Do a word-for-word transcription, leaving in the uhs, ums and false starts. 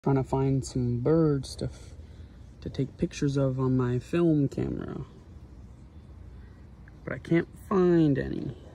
Trying to find some birds to f to take pictures of on my film camera, but I can't find any.